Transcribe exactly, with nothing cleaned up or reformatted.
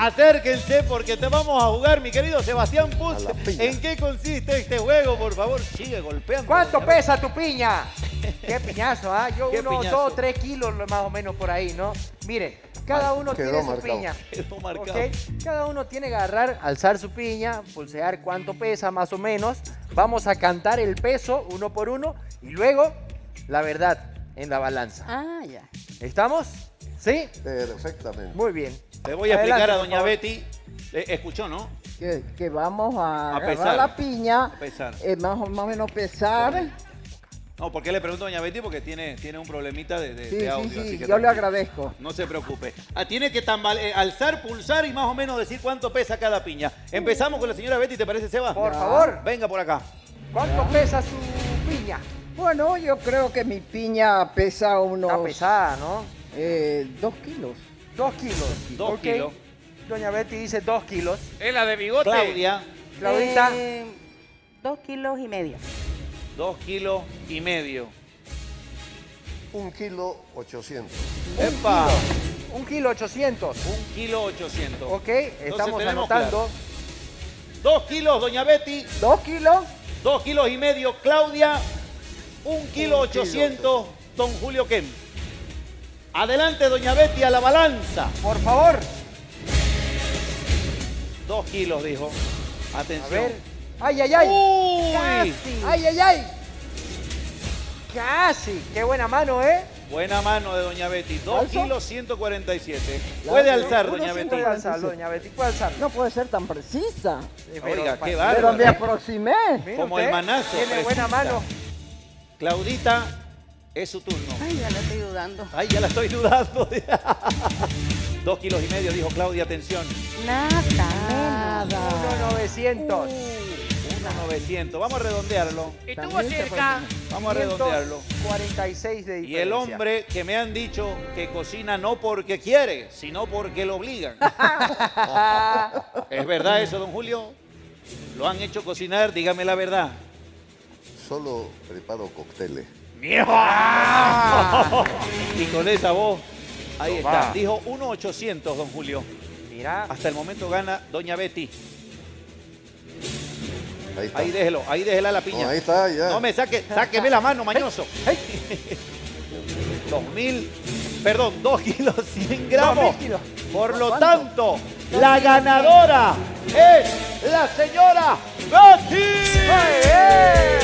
acérquense porque te vamos a jugar, mi querido Sebastián Puz. ¿En qué consiste este juego? Por favor, sigue golpeando. ¿Cuánto pesa tu piña? Qué piñazo, ¿ah? ¿eh? Yo ¿Qué unos piñazo? dos, tres kilos más o menos por ahí, ¿no? Miren, cada uno Quedó tiene su marcado. piña. Quedó marcado. ¿Okay? Cada uno tiene que agarrar, alzar su piña, pulsear cuánto pesa más o menos. Vamos a cantar el peso uno por uno y luego la verdad en la balanza. Ah, ya. ¿Estamos? ¿Sí? Perfectamente. Muy bien. Le voy a Adelante, explicar a por doña favor. Betty. Eh, escuchó, ¿no? Que, que vamos a, A agarrar pesar. la piña, A pesar. eh, más, o- más o menos pesar. No, ¿por qué le pregunto a doña Betty? Porque tiene, tiene un problemita de, de- Sí, de sí, audio. sí, así que yo le tranquilo. agradezco. No se preocupe. Ah, tiene que tambale- eh, alzar, pulsar y más o menos decir cuánto pesa cada piña. Empezamos con la señora Betty, ¿te parece, Seba? Por Ya. favor, Venga por acá. ¿cuánto pesa su piña? Bueno, yo creo que mi piña pesa unos Está pesada, ¿no? eh, dos kilos. Dos kilos. Dos Ok. kilos. Doña Betty dice dos kilos. Es la de bigote. Claudia, Claudita, Eh, dos kilos y medio. dos kilos y medio. Un kilo ochocientos. ¡Epa! un kilo ochocientos. Un kilo ochocientos. Ok, estamos tenemos anotando. Dos kilos, doña Betty. ¿Dos kilos? Dos kilos y medio, Claudia. Un kilo Un kilo ochocientos, don Julio Kem. Adelante, doña Betty, a la balanza. Por favor. Dos kilos, dijo. A Atención. ver. ¡Ay, ay, ay! ¡Uy! ¡Casi! ¡Ay, ay, ay! ¡Casi! ¡Qué buena mano, eh! Buena mano de doña Betty. Dos ¿Alzo? kilos ciento cuarenta y siete. La- Puede alzar, uno doña ciento Betty. Puede cuarenta. alzarlo, doña Betty. Puede alzarlo. No puede ser tan precisa. Sí, Oiga, qué pa- bárbaro. Pero me aproximé. Mire Como usted, el manazo, Tiene buena precisa. mano. Claudita, es su turno. Ay, ya la estoy dudando. Ay, ya la estoy dudando. Dos kilos y medio, dijo Claudia, atención. Nada. Nada. uno novecientos. Uno novecientos. Vamos a redondearlo. Estuvo También se cerca. Vamos a redondearlo. cuarenta y seis de Y diferencia. el hombre que me han dicho que cocina no porque quiere, sino porque lo obligan. ¿Es verdad eso, don Julio? ¿Lo han hecho cocinar? Dígame la verdad. Solo preparo cócteles. Y con esa voz, ahí Toma. está. Dijo uno ochocientos, don Julio. Mira. Hasta el momento gana doña Betty. Ahí está. Ahí déjelo, ahí déjela la piña. No, ahí está, ya. No me saque, sáqueme la mano, mañoso. Dos mil, perdón, dos kilos cien gramos. Dos mil kilos. Por lo tanto, la ganadora es la señora Betty. ¡Muy bien!